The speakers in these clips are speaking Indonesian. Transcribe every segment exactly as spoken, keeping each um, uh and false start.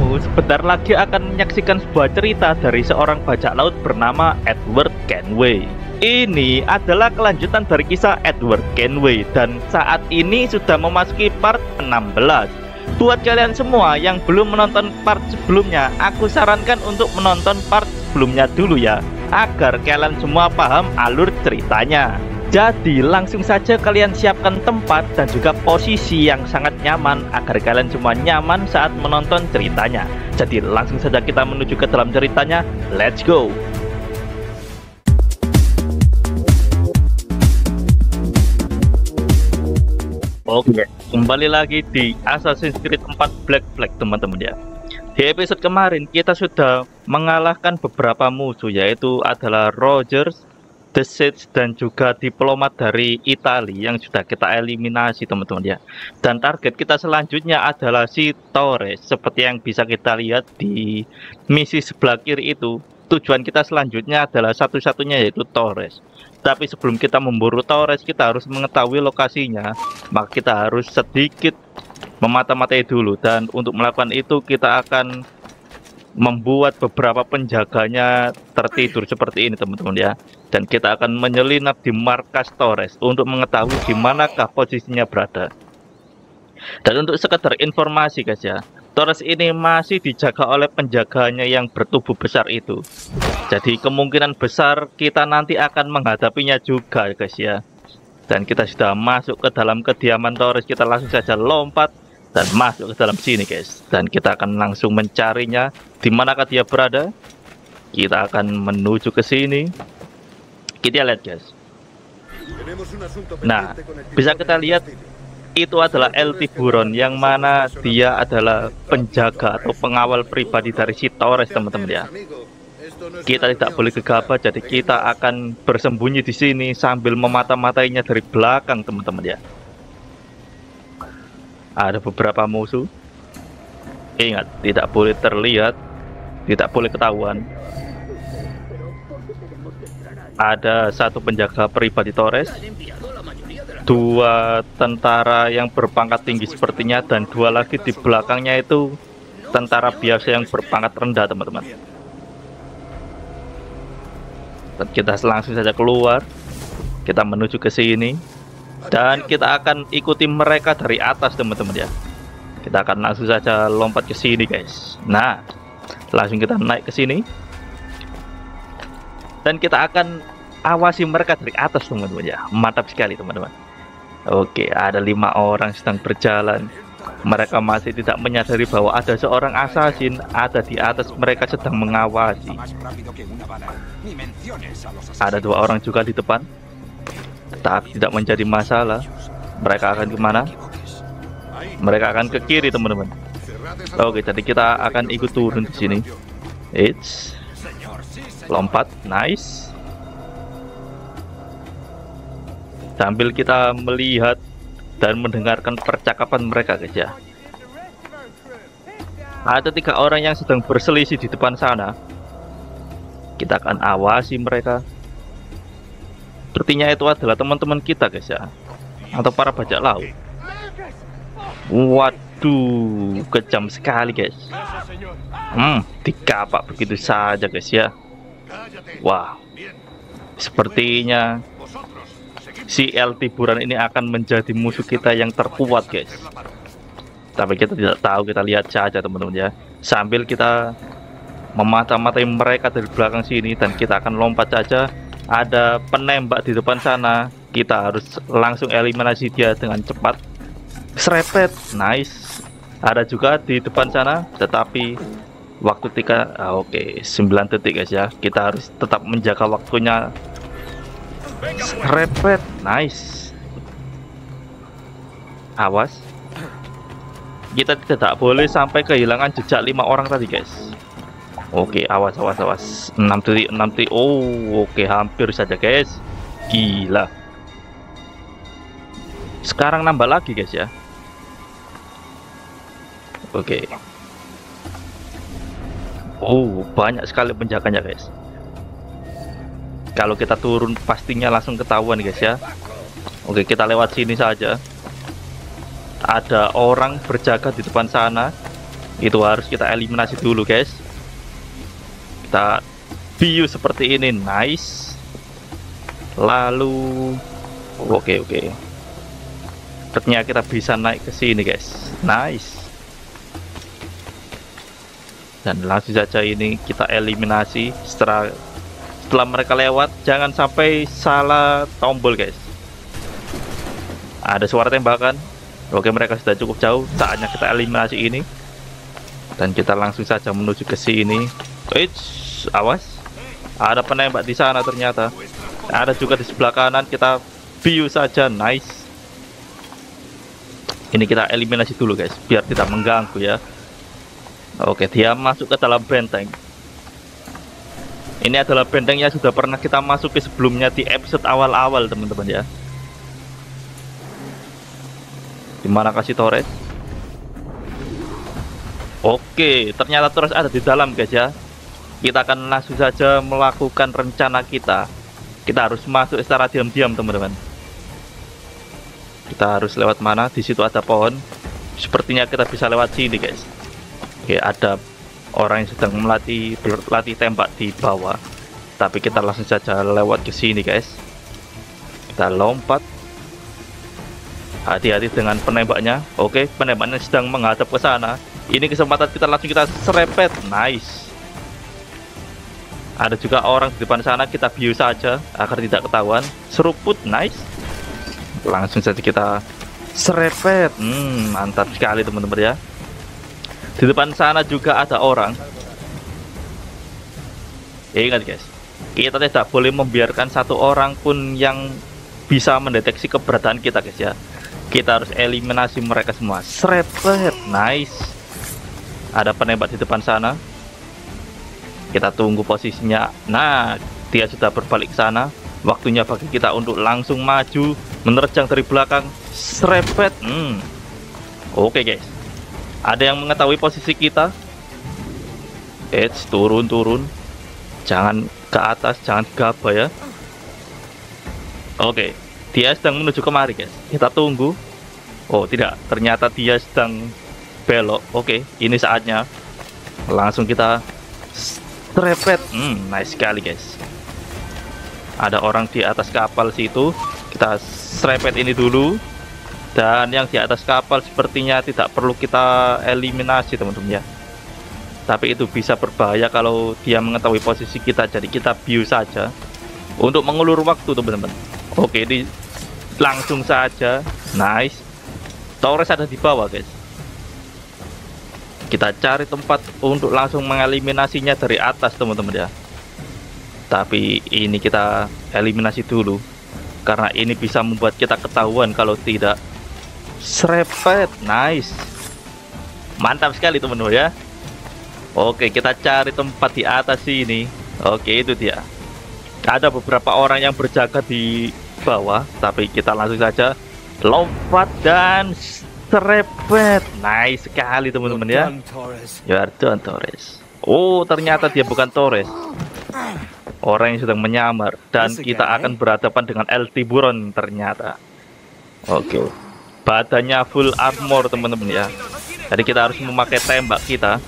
kamu sebentar lagi akan menyaksikan sebuah cerita dari seorang bajak laut bernama Edward Kenway. Ini adalah kelanjutan dari kisah Edward Kenway dan saat ini sudah memasuki part enam belas. Buat kalian semua yang belum menonton part sebelumnya, aku sarankan untuk menonton part sebelumnya dulu ya, agar kalian semua paham alur ceritanya. Jadi langsung saja kalian siapkan tempat dan juga posisi yang sangat nyaman agar kalian semua nyaman saat menonton ceritanya. Jadi langsung saja kita menuju ke dalam ceritanya. Let's go. Oke, kembali lagi di Assassin's Creed empat Black Flag teman-teman ya. Di episode kemarin kita sudah mengalahkan beberapa musuh, yaitu adalah Rogers, The Siege, dan juga diplomat dari Italia yang sudah kita eliminasi teman-teman ya. Dan target kita selanjutnya adalah si Torres. Seperti yang bisa kita lihat di misi sebelah kiri itu, tujuan kita selanjutnya adalah satu-satunya yaitu Torres. Tapi sebelum kita memburu Torres, kita harus mengetahui lokasinya. Maka kita harus sedikit memata-matai dulu. Dan untuk melakukan itu kita akan membuat beberapa penjaganya tertidur seperti ini teman-teman ya. Dan kita akan menyelinap di markas Torres untuk mengetahui di manakah posisinya berada. Dan untuk sekedar informasi guys ya, Torres ini masih dijaga oleh penjaganya yang bertubuh besar itu. Jadi kemungkinan besar kita nanti akan menghadapinya juga guys ya. Dan kita sudah masuk ke dalam kediaman Torres, kita langsung saja lompat dan masuk ke dalam sini guys. Dan kita akan langsung mencarinya. Di manakah dia berada? Kita akan menuju ke sini. Kita lihat guys. Nah, bisa kita lihat itu adalah El Tiburon, yang mana dia adalah penjaga atau pengawal pribadi dari si Torres teman-teman ya. Kita tidak boleh gegabah, jadi kita akan bersembunyi di sini sambil memata-matainya dari belakang teman-teman ya. Ada beberapa musuh. Ingat, tidak boleh terlihat, tidak boleh ketahuan. Ada satu penjaga pribadi Torres, dua tentara yang berpangkat tinggi sepertinya, dan dua lagi di belakangnya itu tentara biasa yang berpangkat rendah teman-teman. Dan kita langsung saja keluar, kita menuju ke sini dan kita akan ikuti mereka dari atas teman-teman ya. Kita akan langsung saja lompat ke sini guys. Nah, langsung kita naik ke sini dan kita akan awasi mereka dari atas teman-teman ya. Mantap sekali teman-teman. Oke, ada lima orang sedang berjalan. Mereka masih tidak menyadari bahwa ada seorang assassin ada di atas mereka sedang mengawasi. Ada dua orang juga di depan, tetapi tidak menjadi masalah. Mereka akan kemana? Mereka akan ke kiri teman-teman. Oke, jadi kita akan ikut turun di sini. It's lompat, nice. Sambil kita melihat dan mendengarkan percakapan mereka guys ya. Ada tiga orang yang sedang berselisih di depan sana. Kita akan awasi mereka. Sepertinya itu adalah teman-teman kita guys ya, atau para bajak laut. Waduh, kejam sekali guys. Hmm, dikapak begitu saja guys ya. Wah, sepertinya si El Tiburon ini akan menjadi musuh kita yang terkuat guys. Tapi kita tidak tahu, kita lihat saja teman-teman ya. Sambil kita memata-matai mereka dari belakang sini dan kita akan lompat saja. Ada penembak di depan sana, kita harus langsung eliminasi dia dengan cepat. Serepet, nice. Ada juga di depan sana, tetapi waktu tiga, ah, oke, okay, sembilan detik guys ya. Kita harus tetap menjaga waktunya. Repet, nice. Awas, kita tidak boleh sampai kehilangan jejak lima orang tadi guys. Oke, awas, awas, awas. enam detik, enam detik. Oh, oke, hampir saja guys. Gila. Sekarang nambah lagi guys ya. Oke. Oh, banyak sekali penjaganya guys. Kalau kita turun pastinya langsung ketahuan guys ya. Oke, kita lewat sini saja. Ada orang berjaga di depan sana. Itu harus kita eliminasi dulu guys. Kita view seperti ini, nice. Lalu oke oke. Ternyata kita bisa naik ke sini guys, nice. Dan langsung saja ini kita eliminasi. Setelah setelah mereka lewat, jangan sampai salah tombol guys. Ada suara tembakan. Oke, mereka sudah cukup jauh. Saatnya kita eliminasi ini. Dan kita langsung saja menuju ke sini. Eits, awas. Ada penembak di sana ternyata. Ada juga di sebelah kanan. Kita view saja, nice. Ini kita eliminasi dulu guys, biar tidak mengganggu ya. Oke, dia masuk ke dalam benteng. Ini adalah benteng yang sudah pernah kita masuki sebelumnya di episode awal-awal teman-teman ya. Dimana kasih Torres? Oke, ternyata Torres ada di dalam guys ya. Kita akan langsung saja melakukan rencana kita. Kita harus masuk secara diam-diam teman-teman. Kita harus lewat mana? Di situ ada pohon. Sepertinya kita bisa lewat sini guys. Oke, ada orang yang sedang melatih berlatih tembak di bawah. Tapi kita langsung saja lewat ke sini guys. Kita lompat. Hati-hati dengan penembaknya. Oke, penembaknya sedang menghadap ke sana. Ini kesempatan kita, langsung kita serepet, nice. Ada juga orang di depan sana, kita view saja agar tidak ketahuan. Seruput, nice. Langsung saja kita serepet. Hmm, mantap sekali teman-teman ya. Di depan sana juga ada orang. Ingat guys, kita tidak boleh membiarkan satu orang pun yang bisa mendeteksi keberadaan kita guys ya. Kita harus eliminasi mereka semua. Serepet, nice. Ada penembak di depan sana. Kita tunggu posisinya. Nah, dia sudah berbalik ke sana. Waktunya bagi kita untuk langsung maju, menerjang dari belakang. Serepet. Hmm. Oke guys, ada yang mengetahui posisi kita? Eits, turun-turun. Jangan ke atas, jangan gegabah ya. Oke, dia sedang menuju kemari guys. Kita tunggu. Oh tidak, ternyata dia sedang belok. Oke, ini saatnya. Langsung kita serepet. Hmm, nice sekali guys. Ada orang di atas kapal situ. Kita serepet ini dulu. Dan yang di atas kapal sepertinya tidak perlu kita eliminasi teman-teman ya. Tapi itu bisa berbahaya kalau dia mengetahui posisi kita. Jadi kita view saja untuk mengulur waktu teman-teman. Oke, ini langsung saja. Nice. Torres ada di bawah guys. Kita cari tempat untuk langsung mengeliminasinya dari atas teman-teman ya. Tapi ini kita eliminasi dulu, karena ini bisa membuat kita ketahuan kalau tidak. Serepet, nice. Mantap sekali teman-teman ya. Oke, kita cari tempat di atas sini. Oke, itu dia. Ada beberapa orang yang berjaga di bawah, tapi kita langsung saja lompat dan serepet. Nice sekali teman-teman ya. You are done, Torres. Oh, ternyata dia bukan Torres. Orang yang sedang menyamar. Dan kita akan berhadapan dengan El Tiburon ternyata. Oke. Badannya full armor teman-teman ya. Jadi kita harus memakai tembak kita.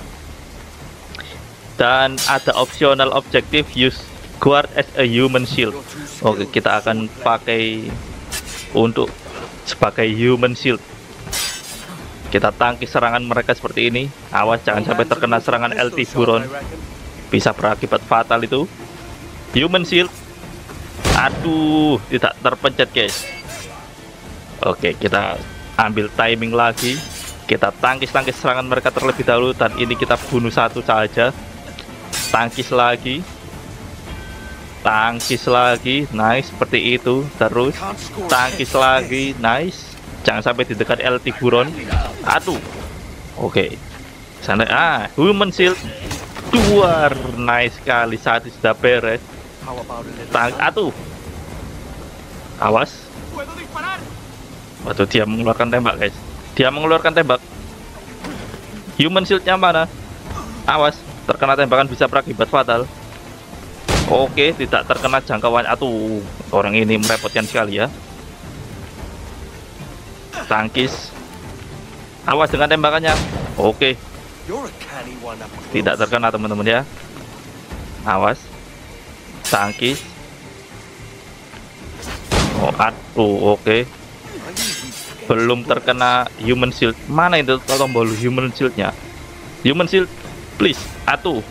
Dan ada optional objektif, use guard as a human shield. Oke, kita akan pakai untuk sebagai human shield. Kita tangkis serangan mereka seperti ini. Awas jangan sampai terkena serangan El Tiburon. Bisa berakibat fatal itu. Human shield. Aduh, tidak terpencet guys. Oke, kita ambil timing lagi. Kita tangkis-tangkis serangan mereka terlebih dahulu. Dan ini kita bunuh satu saja. Tangkis lagi. Tangkis lagi. Nice, seperti itu. Terus tangkis lagi. Nice. Jangan sampai di dekat El Tiburon. Aduh. Oke. Sana. Ah, human shield. Duar. Nice sekali. Saat itu sudah beres. Tang Aduh. Awas. Waduh, dia mengeluarkan tembak guys. Dia mengeluarkan tembak. Human shieldnya mana? Awas, terkena tembakan bisa berakibat fatal. Oke, tidak terkena jangkauan. Atuh, orang ini merepotkan sekali ya. Tangkis. Awas dengan tembakannya. Oke, Tidak terkena teman-teman ya. Awas. Tangkis. Oh, aduh, oke. Okay. Belum terkena human shield. Mana itu tombol human shieldnya? Human shield, please. Atuh.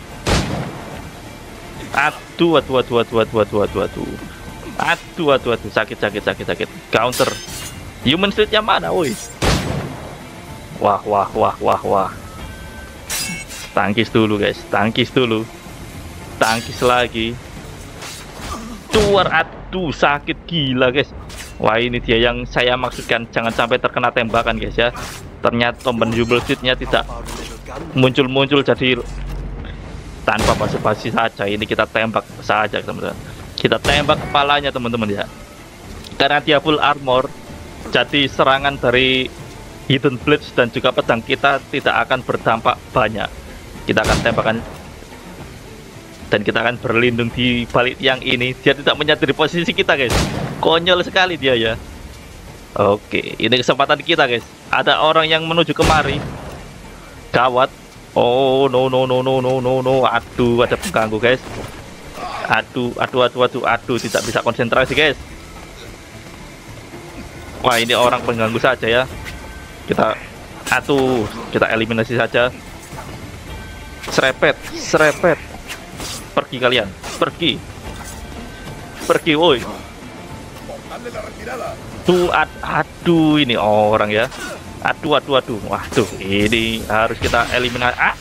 Aduh, aduh, aduh, aduh, aduh, aduh, aduh, aduh. Aduh, aduh, aduh, sakit, sakit, sakit, sakit. Counter. Human shieldnya mana, woi? Wah, wah, wah, wah, wah. Tangkis dulu, guys. Tangkis dulu. Tangkis lagi. Keluar, aduh, sakit gila, guys. Wah, ini dia yang saya maksudkan. Jangan sampai terkena tembakan, guys ya. Ternyata tombol human shieldnya tidak muncul-muncul, jadi tanpa basa-basi saja ini kita tembak saja, teman-teman. Kita tembak kepalanya, teman-teman ya. Karena dia full armor, jadi serangan dari hidden blades dan juga pedang kita tidak akan berdampak banyak. Kita akan tembakan dan kita akan berlindung di balik tiang ini. Dia tidak menyadari posisi kita, guys. Konyol sekali dia ya. Oke, ini kesempatan kita, guys. Ada orang yang menuju kemari. Gawat. Oh, no no no no no no no. Aduh, ada pengganggu, guys. Aduh, aduh, aduh, aduh, aduh, tidak bisa konsentrasi, guys. Wah, ini orang pengganggu saja ya. Kita, aduh, kita eliminasi saja. Serepet, serepet. Pergi kalian, pergi, pergi, woi. Tuh, ad, aduh, ini orang ya. Aduh, aduh, aduh, waduh, ini harus kita eliminasi. Ah.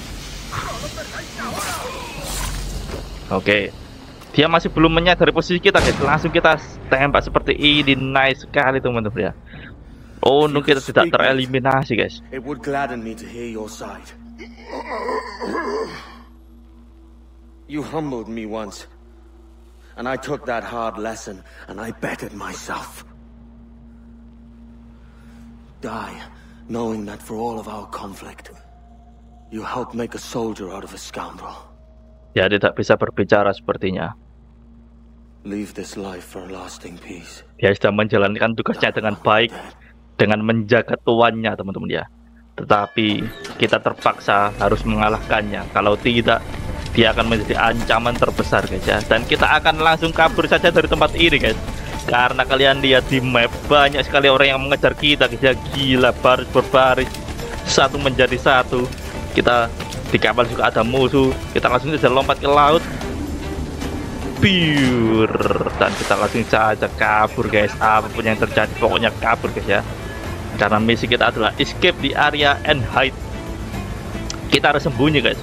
Oke, dia masih belum menyadari posisi kita, guys. Langsung kita tembak seperti ini, nice sekali teman-teman ya. Oh, untung kita tidak tereliminasi, guys. It would gladden me to hear your side. You humbled me once, and I took that hard lesson and I bettered myself. Die, knowing that for all of our conflict, you helped make a soldier out of a scoundrel. Ya, tidak bisa berbicara sepertinya. Leave this life for a lasting peace. Dia sudah menjalankan tugasnya dengan baik, dengan menjaga tuannya, teman-teman ya. Tetapi kita terpaksa harus mengalahkannya. Kalau tidak, dia akan menjadi ancaman terbesar, guys ya. Dan kita akan langsung kabur saja dari tempat ini, guys. Karena kalian lihat di map, banyak sekali orang yang mengejar kita, guys ya. Gila, baris berbaris, satu menjadi satu. Kita di kapal juga ada musuh. Kita langsung saja lompat ke laut. Pure. Dan kita langsung saja kabur, guys. Apapun yang terjadi, pokoknya kabur, guys ya. Karena misi kita adalah escape di area and hide. Kita harus sembunyi, guys.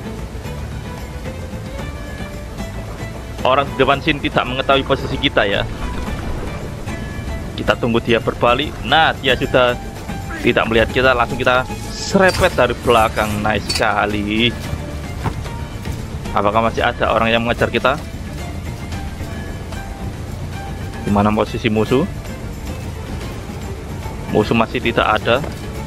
Orang di depan sini tidak mengetahui posisi kita ya. Kita tunggu dia berbalik. Nah, dia sudah tidak melihat kita. Langsung kita serepet dari belakang. Nice sekali. Apakah masih ada orang yang mengejar kita? Di mana posisi musuh? Musuh masih tidak ada.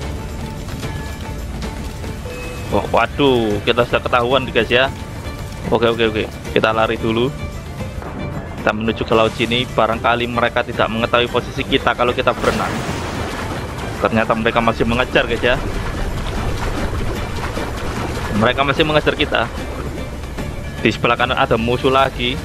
Oh, waduh, kita sudah ketahuan, guys ya. Oke, oke, oke. Kita lari dulu. Kita menuju ke laut sini. Barangkali mereka tidak mengetahui posisi kita kalau kita berenang. Ternyata mereka masih mengejar, guys ya. Mereka masih mengejar kita. Di sebelah kanan ada musuh lagi.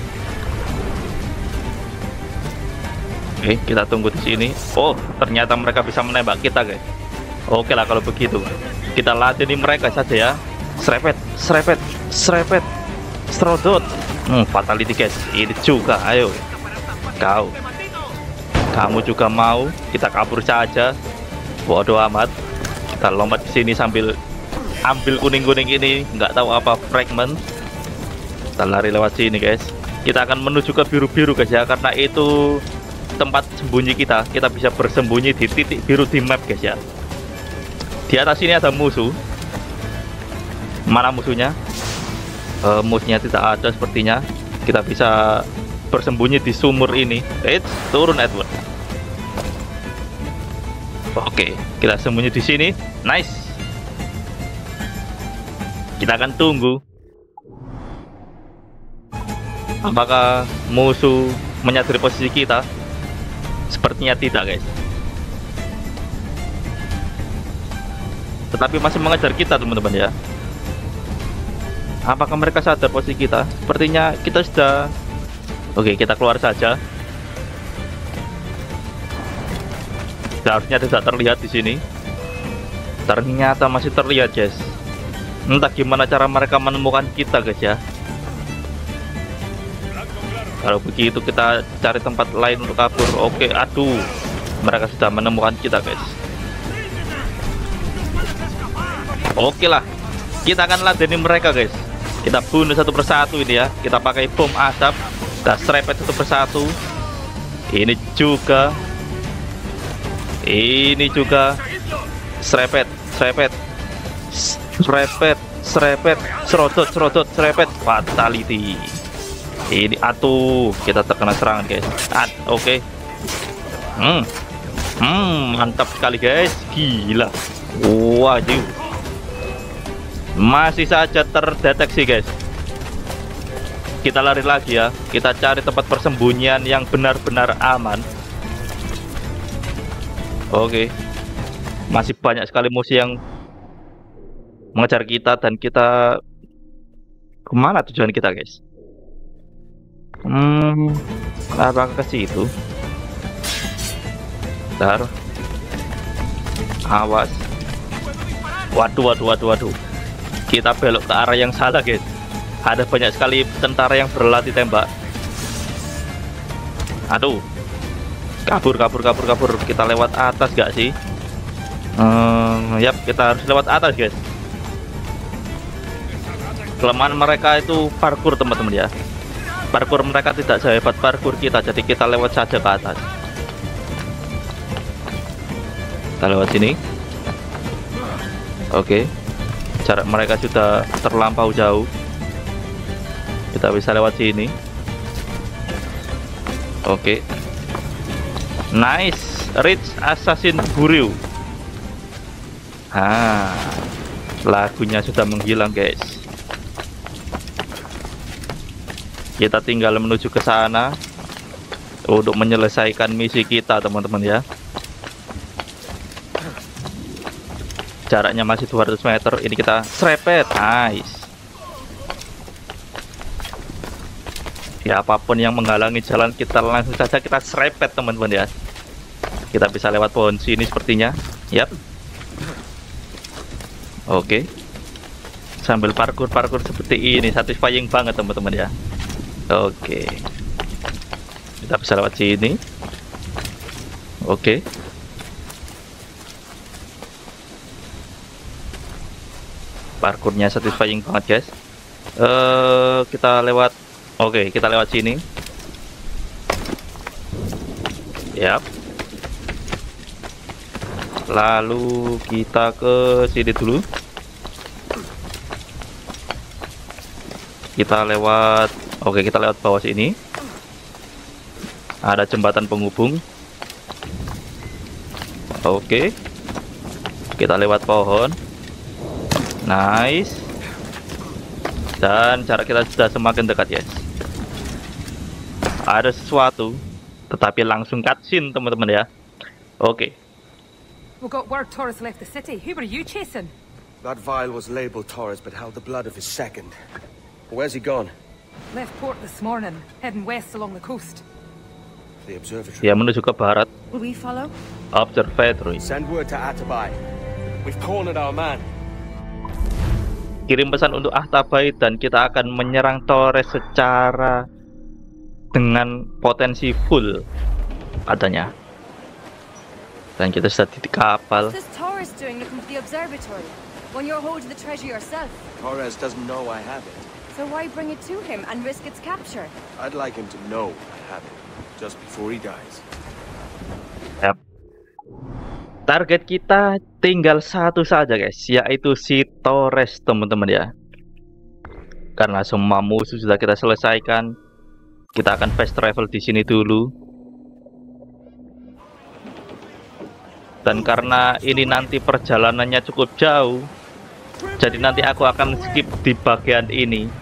Oke, kita tunggu di sini. Oh, ternyata mereka bisa menembak kita, guys. Oke lah kalau begitu. Kita ladeni mereka saja ya. Serepet, serepet, serepet, strodot. Hmm, fatality, guys. Ini juga, ayo. Kau, kamu juga mau? Kita kabur saja. Bodoh amat. Kita lompat ke sini sambil ambil kuning-kuning ini. Nggak tahu apa fragment. Kita lari lewat sini, guys. Kita akan menuju ke biru-biru, guys ya. Karena itu tempat sembunyi kita. Kita bisa bersembunyi di titik biru di map, guys ya. Di atas sini ada musuh. Mana musuhnya? Uh, musuhnya tidak ada sepertinya. Kita bisa bersembunyi di sumur ini. Eits, turun Edward. Oke, kita sembunyi di sini. Nice. Kita akan tunggu. Apakah musuh menyadari posisi kita? Sepertinya tidak, guys. Tetapi masih mengejar kita, teman-teman ya. Apakah mereka sadar posisi kita? Sepertinya kita sudah. Oke, kita keluar saja. Seharusnya tidak terlihat di sini. Ternyata masih terlihat, guys. Entah gimana cara mereka menemukan kita, guys ya. Kalau begitu kita cari tempat lain untuk kabur. Oke, aduh. Mereka sudah menemukan kita, guys. Oke lah. Kita akan ladeni mereka, guys. Kita bunuh satu persatu ini ya. Kita pakai bom asap. Kita serepet satu persatu. Ini juga. Ini juga. Serepet, serepet. Serepet, serepet. Serodot, serodot, serepet. Fatality. Ini atuh. Kita terkena serangan, guys. At, oke. Okay. Hmm. Hmm, mantap sekali, guys. Gila. Waduh. Masih saja terdeteksi, guys. Kita lari lagi ya. Kita cari tempat persembunyian yang benar-benar aman. Oke. Masih banyak sekali musuh yang mengejar kita. Dan kita kemana tujuan kita, guys? Hmm, apakah ke situ? Bentar. Awas. Waduh, waduh, waduh, waduh. Kita belok ke arah yang salah, guys. Ada banyak sekali tentara yang berlatih tembak. Aduh. Kabur, kabur, kabur, kabur. Kita lewat atas gak sih? Hmm, yap, kita harus lewat atas, guys. Kelemahan mereka itu parkur, teman-teman ya. Parkur mereka tidak sehebat parkur kita, jadi kita lewat saja ke atas. Kita lewat sini. Oke. Jarak mereka sudah terlampau jauh. Kita bisa lewat sini. Oke. Nice. Rich Assassin Bureau. Ah, lagunya sudah menghilang, guys. Kita tinggal menuju ke sana untuk menyelesaikan misi kita, teman-teman ya. Jaraknya masih dua ratus meter. Ini kita serepet. Nice. Ya, apapun yang menghalangi jalan kita langsung saja kita serepet, teman-teman ya. Kita bisa lewat pohon sini sepertinya. Yap. Oke. Sambil parkur-parkur seperti ini satisfying banget, teman-teman ya. Oke. Kita bisa lewat sini. Oke. Parkurnya satisfying banget, guys. Uh, kita lewat. Oke, kita lewat sini. Yap. Lalu kita ke sini dulu. Kita lewat. Oke, kita lewat bawah sini. Ada jembatan penghubung. Oke. Kita lewat pohon. Nice. Dan jarak kita sudah semakin dekat, guys. Ada sesuatu, tetapi langsung cutscene, teman-teman ya. Oke. We got word Torres left the city. Who were you chasing? That vial was labeled Torres, but held the blood of his second. Where's he gone? Left port this morning, heading west along the coast. The observatory. Dia menuju ke barat. Will we follow? Observatory. Send word to Atabai. We've cornered our man. Kirim pesan untuk Ahtabai dan kita akan menyerang Torres secara dengan potensi full katanya. Dan kita sudah di kapal. What's this Torres doing looking for the observatory when you're holding the treasure yourself? Torres doesn't know I have it. So why bring it to him and risk its capture? I'd like him to know I have it, just before he dies. Yap. Target kita tinggal satu saja, guys, yaitu si Torres, teman-teman ya. Karena semua musuh sudah kita selesaikan, kita akan fast travel di sini dulu. Dan karena ini nanti perjalanannya cukup jauh, jadi nanti aku akan skip di bagian ini.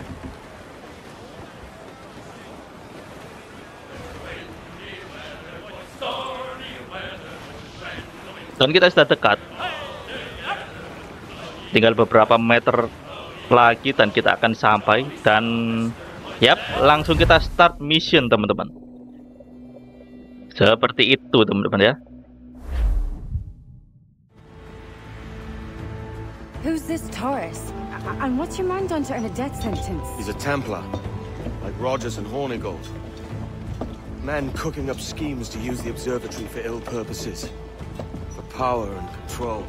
Dan kita sudah dekat. Tinggal beberapa meter lagi dan kita akan sampai. Dan yap, langsung kita start mission teman-teman. Seperti itu teman-teman ya. Who's this Taurus? A- And what's your man done to earn a death sentence? He's a Templar, like Rogers and Hornigold. Man cooking up schemes to use the observatory for ill purposes. For power and control.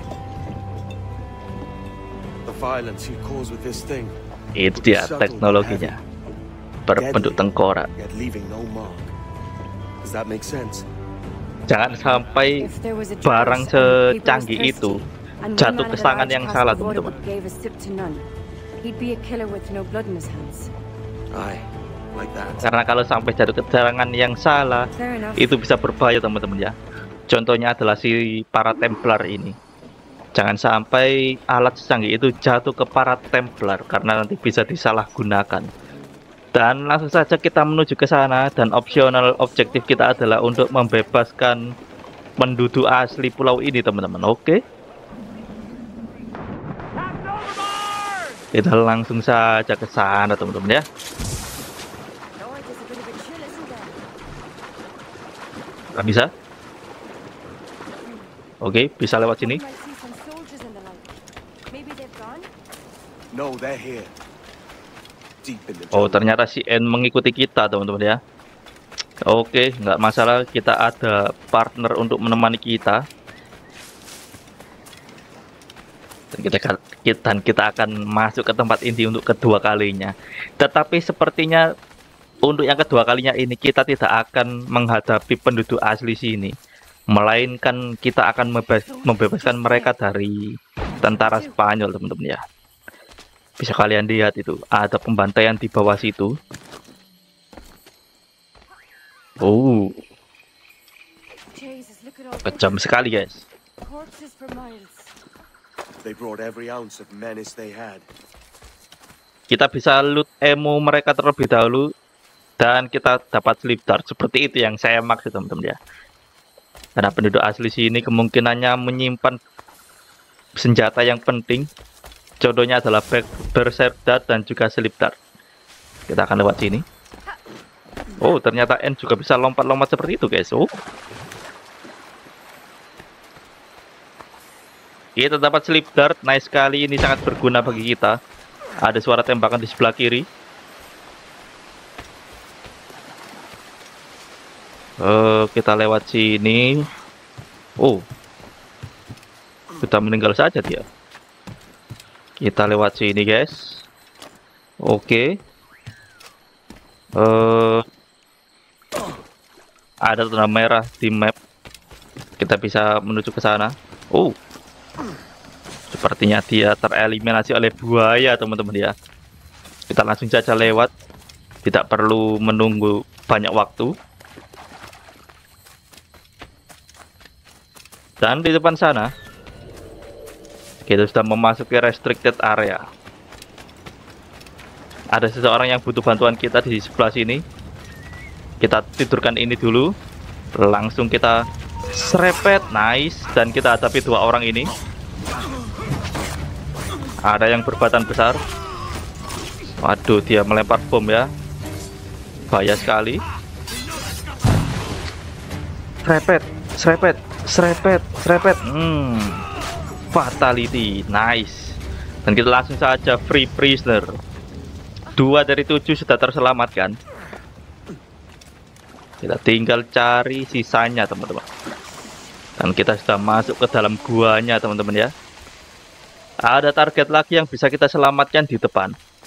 The violence he caused with this thing. Itu dia teknologinya, berbentuk tengkorak. Yet leaving no mark. Does that make sense? Jangan sampai If there was a barang Taurus and people was secanggih thirsty, itu and one jatuh man ke had a tangan large yang cask salah of water teman-teman. but gave a sip to none, he'd be a killer with no blood in his hands. Aye, like that. Karena kalau sampai jatuh ke tangan yang salah, Fair enough. itu bisa berbahaya teman-teman ya. Contohnya adalah si para Templar ini. Jangan sampai alat secanggih itu jatuh ke para Templar karena nanti bisa disalahgunakan. Dan langsung saja kita menuju ke sana, dan opsional objektif kita adalah untuk membebaskan penduduk asli pulau ini teman-teman. Oke. Kita langsung saja ke sana teman-teman ya. Lord, there's a bit of a chill, isn't there? Nggak bisa? Oke, bisa lewat sini. Might see some soldiers in the light. Maybe they've gone? No, they're here. Deep in the Oh, jungle. ternyata si N mengikuti kita teman-teman ya. Oke, nggak masalah, kita ada partner untuk menemani kita. Dan kita, dan kita akan masuk ke tempat inti untuk kedua kalinya. Tetapi sepertinya untuk yang kedua kalinya ini kita tidak akan menghadapi penduduk asli sini, melainkan kita akan membebas, membebaskan mereka dari tentara Spanyol teman-teman ya. Bisa kalian lihat itu ada pembantaian di bawah situ. Oh, Jesus, look at all kejam sekali guys. corpses for miles. They brought every ounce of menace they had. Kita bisa loot ammo mereka terlebih dahulu, dan kita dapat sleep dart. Seperti itu yang saya maksud teman-teman ya. Karena penduduk asli sini kemungkinannya menyimpan senjata yang penting. Contohnya adalah berserk dart dan juga sleep dart. Kita akan lewat sini. Oh, ternyata N juga bisa lompat-lompat seperti itu guys. Oh, kita dapat sleep dart. Nice sekali, ini sangat berguna bagi kita. Ada suara tembakan di sebelah kiri. Uh, kita lewat sini. Oh, sudah meninggal saja dia. Kita lewat sini guys. Oke. Uh, ada tanda merah di map. Kita bisa menuju ke sana. Oh, sepertinya dia tereliminasi oleh buaya teman-teman ya. Kita langsung saja lewat, tidak perlu menunggu banyak waktu. Dan di depan sana kita sudah memasuki restricted area. Ada seseorang yang butuh bantuan kita di sebelah sini. Kita tidurkan ini dulu, langsung kita serepet. Nice. Dan kita hadapi dua orang ini. Ada yang berbatan besar. Waduh, dia melempar bom ya. Bahaya sekali. Serepet, serepet, serepet, serepet. Hmm, fatality. Nice. Dan kita langsung saja free prisoner. Dua dari tujuh sudah terselamatkan. Kita tinggal cari sisanya teman-teman. Dan kita sudah masuk ke dalam guanya teman-teman ya. Ada target lagi yang bisa kita selamatkan di depan.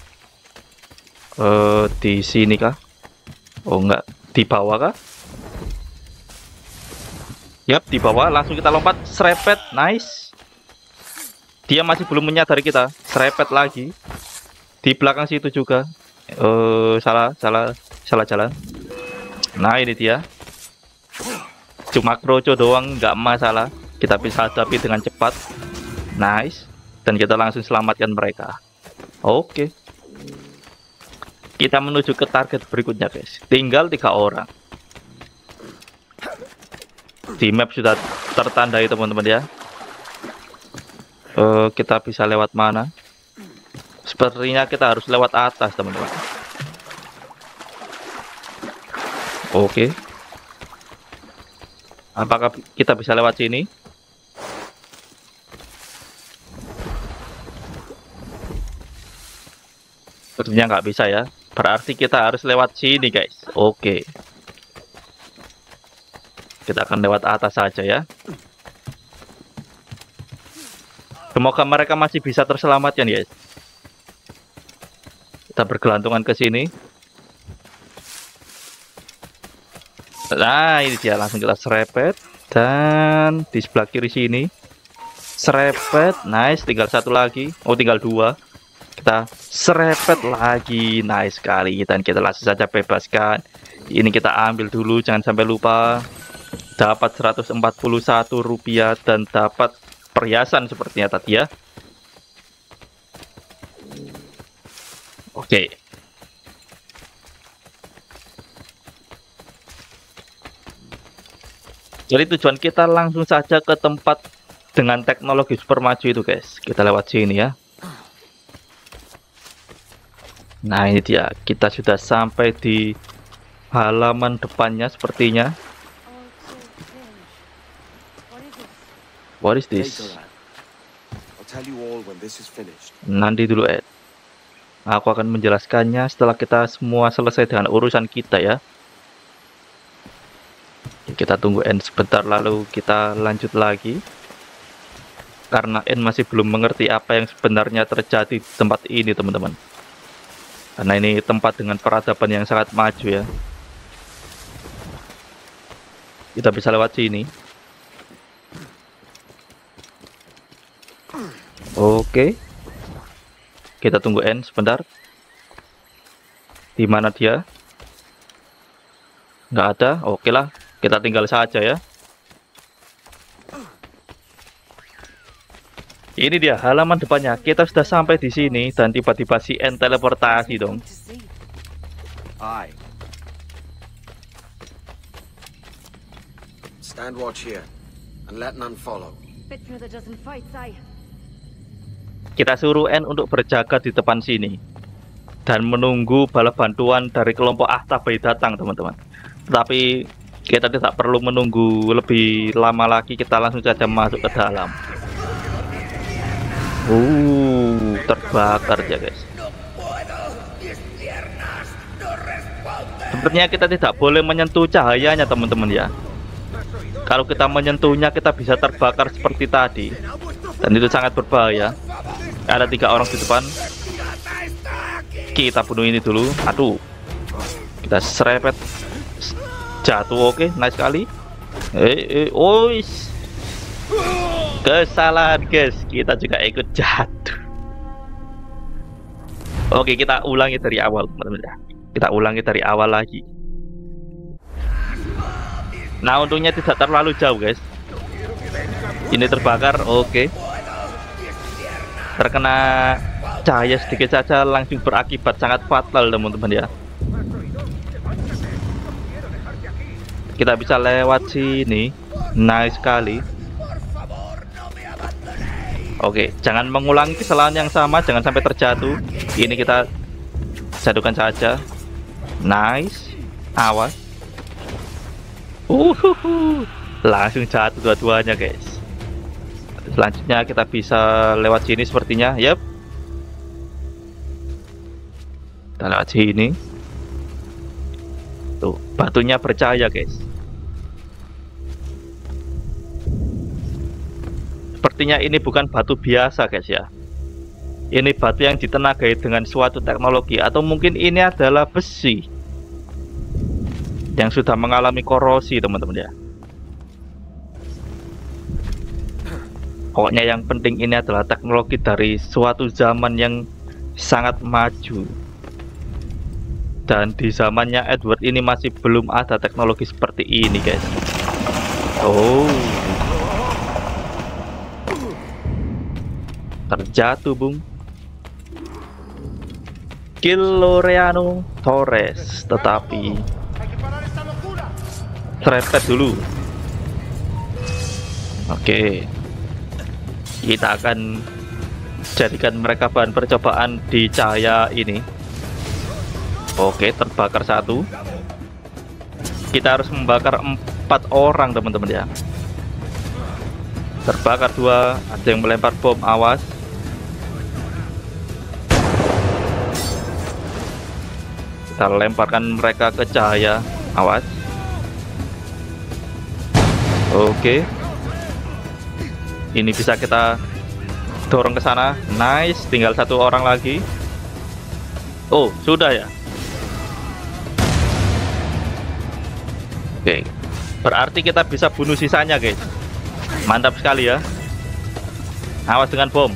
Uh, di sini kah? Oh enggak, di bawah kah? Yap, di bawah. Langsung kita lompat, serepet. Nice. Dia masih belum menyadari kita. Serepet lagi. Di belakang situ juga. Uh, salah, salah, salah jalan. Nah ini dia. Cuma kroco doang, nggak masalah. Kita bisa hadapi dengan cepat. Nice. Dan kita langsung selamatkan mereka. Oke. Kita menuju ke target berikutnya guys. Tinggal tiga orang. Di map sudah tertandai teman-teman ya. Uh, kita bisa lewat mana? Sepertinya kita harus lewat atas, teman-teman. Oke. Apakah kita bisa lewat sini? Sepertinya nggak bisa ya. Berarti kita harus lewat sini, guys. Oke. Kita akan lewat atas saja ya. Semoga mereka masih bisa terselamatkan, guys. Kita bergelantungan ke sini. Nah, ini dia, langsung kita serepet. Dan di sebelah kiri sini serepet. Nice, tinggal satu lagi. Oh, tinggal dua. Kita serepet lagi. Nice sekali. Dan kita langsung saja bebaskan. Ini kita ambil dulu, jangan sampai lupa. Dapat seratus empat puluh satu rupiah dan dapat perhiasan sepertinya tadi ya. Oke. Jadi tujuan kita langsung saja ke tempat dengan teknologi super maju itu, guys. Kita lewat sini ya. Nah, ini dia. Kita sudah sampai di halaman depannya sepertinya. What is this? Nanti dulu, Ed. Aku akan menjelaskannya setelah kita semua selesai dengan urusan kita ya. Kita tunggu N sebentar lalu kita lanjut lagi. Karena N masih belum mengerti apa yang sebenarnya terjadi di tempat ini, teman-teman. Karena ini tempat dengan peradaban yang sangat maju ya. Kita bisa lewat sini. Oke. Kita tunggu N sebentar. Di mana dia? Nggak ada. Oke lah. Kita tinggal saja ya. Ini dia halaman depannya. Kita sudah sampai di sini dan tiba-tiba si N teleportasi dong. Aye. Stand watch here and let none follow. Bit through the dozen fights, I. Kita suruh N untuk berjaga di depan sini dan menunggu bala bantuan dari kelompok Ahtabai datang, teman-teman. Tetapi kita tidak perlu menunggu lebih lama lagi, kita langsung saja masuk ke dalam. Uh, terbakar ya, guys. Sepertinya kita tidak boleh menyentuh cahayanya, teman-teman ya. Kalau kita menyentuhnya, kita bisa terbakar seperti tadi. Dan itu sangat berbahaya. Ada tiga orang di depan. Kita bunuh ini dulu. Aduh. Kita serepet. Jatuh, oke. Nice sekali. Eh, eh, ois. Kesalahan, guys. Kita juga ikut jatuh. Oke, kita ulangi dari awal, teman-teman. Kita ulangi dari awal lagi. Nah, untungnya tidak terlalu jauh, guys. Ini terbakar, oke. Terkena cahaya sedikit saja langsung berakibat sangat fatal, teman-teman ya. Kita bisa lewat sini. Nice sekali. Oke, jangan mengulangi kesalahan yang sama, jangan sampai terjatuh. Ini kita jatuhkan saja. Nice. Awas. Uhuhu. Langsung jatuh dua-duanya, guys. Selanjutnya kita bisa lewat sini sepertinya. Yap. Kita lewat sini. Tuh, batunya bercahaya, guys. Sepertinya ini bukan batu biasa, guys ya. Ini batu yang ditenagai dengan suatu teknologi, atau mungkin ini adalah besi yang sudah mengalami korosi, teman-teman ya. Pokoknya yang penting ini adalah teknologi dari suatu zaman yang sangat maju. Dan di zamannya Edward ini masih belum ada teknologi seperti ini, guys. Oh. Terjatuh, Bung. Kiloreano Torres. Tetapi serepet dulu. Oke. Kita akan jadikan mereka bahan percobaan di cahaya ini. Oke, terbakar satu. Kita harus membakar empat orang teman-teman ya. Terbakar dua, ada yang melempar bom, awas. Kita lemparkan mereka ke cahaya, awas. Oke. Ini bisa kita dorong ke sana. Nice, tinggal satu orang lagi. Oh, sudah ya. Oke. Berarti kita bisa bunuh sisanya, guys. Mantap sekali ya. Awas dengan bom.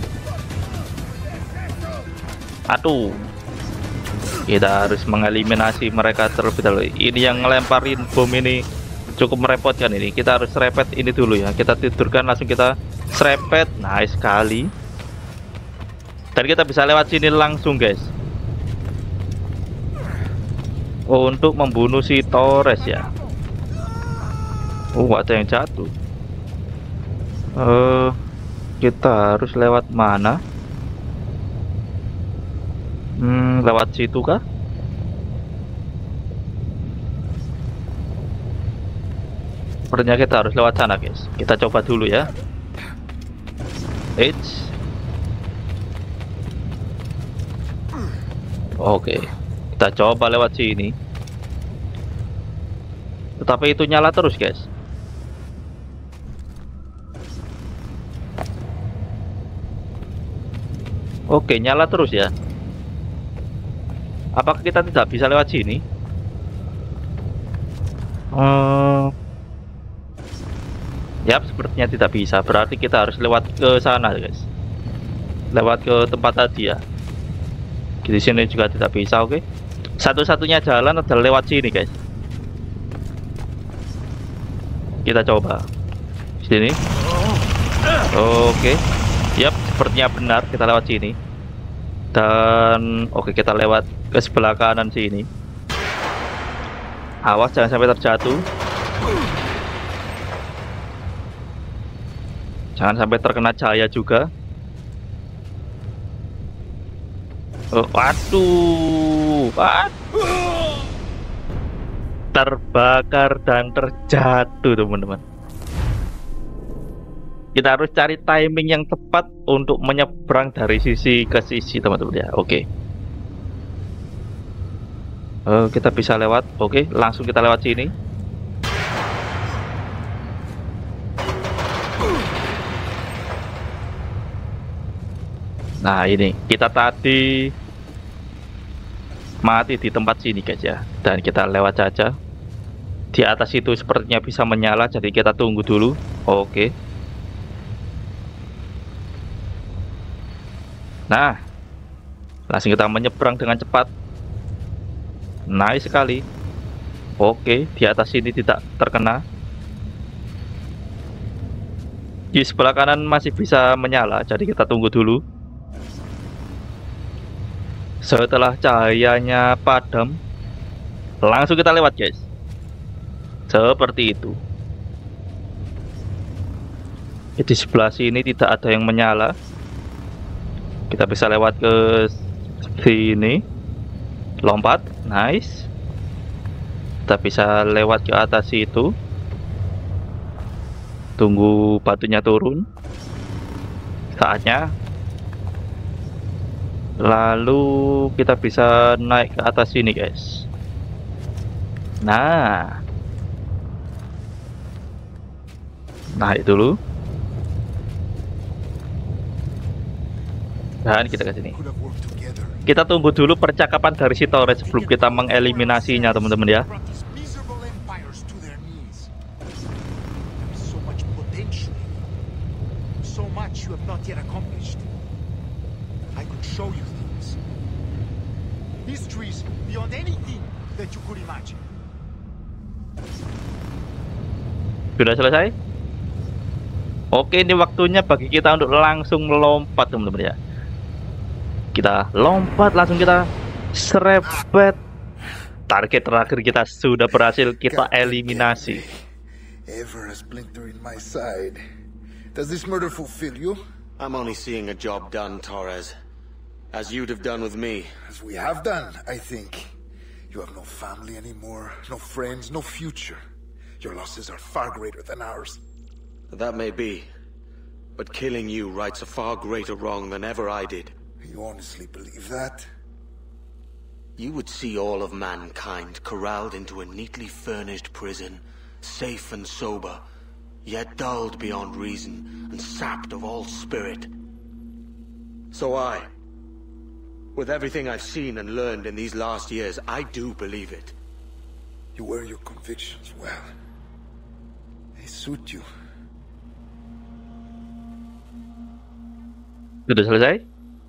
Aduh. Kita harus mengeliminasi mereka terlebih dahulu. Ini yang ngelemparin bom ini cukup merepotkan ini. Kita harus serepet ini dulu ya. Kita tidurkan langsung kita serepet. Nice sekali. Dan kita bisa lewat sini langsung, guys. Oh, untuk membunuh si Torres ya. Oh, ada yang jatuh. Uh, kita harus lewat mana? Hmm, lewat situ kah? Sepertinya kita harus lewat sana, guys. Kita coba dulu ya. Eits. Oke, kita coba lewat sini. Tetapi itu nyala terus, guys. Oke, nyala terus ya. Apakah kita tidak bisa lewat sini? Hmm. Yap, sepertinya tidak bisa. Berarti kita harus lewat ke sana, guys. Lewat ke tempat tadi ya. Di sini juga tidak bisa, oke. Satu-satunya jalan adalah lewat sini, guys. Kita coba. Sini. Oke. Yap, sepertinya benar kita lewat sini. Dan oke, kita lewat ke sebelah kanan sini. Awas jangan sampai terjatuh. Jangan sampai terkena cahaya juga. Oh, waduh, waduh. Terbakar dan terjatuh, teman-teman. Kita harus cari timing yang tepat untuk menyeberang dari sisi ke sisi, teman-teman ya. Oke. Uh, kita bisa lewat. Oke, langsung kita lewat sini. Nah, ini kita tadi mati di tempat sini, guys ya. Dan kita lewat saja. Di atas itu sepertinya bisa menyala, jadi kita tunggu dulu. Oke. Nah, langsung kita menyeberang dengan cepat. Nice sekali. Oke, di atas sini tidak terkena. Di sebelah kanan masih bisa menyala, jadi kita tunggu dulu. Setelah cahayanya padam, langsung kita lewat, guys. Seperti itu. Di sebelah sini tidak ada yang menyala. Kita bisa lewat ke sini. Lompat, nice. Kita bisa lewat ke atas itu. Tunggu batunya turun. Saatnya. Lalu kita bisa naik ke atas sini, guys. Nah. Naik dulu. Dan kita ke sini. Kita tunggu dulu percakapan dari si Torres sebelum kita mengeliminasinya, teman-teman ya. Sudah selesai? Oke, ini waktunya bagi kita untuk langsung melompat, teman-teman ya. Kita lompat, langsung kita serepet. Target terakhir kita sudah berhasil kita eliminasi. Ever a splinter in my side. Does this murder fulfill you? I'm only seeing a job done, Torres. As you'd have done with me. As we have done, I think. You have no family anymore, no friends, no future. Your losses are far greater than ours. That may be. But killing you rights a far greater wrong than ever I did. You honestly believe that? You would see all of mankind corralled into a neatly furnished prison, safe and sober, yet dulled beyond reason and sapped of all spirit. So I, with everything I've seen and learned in these last years, I do believe it. You wear your convictions well. They suit you. Sudah selesai?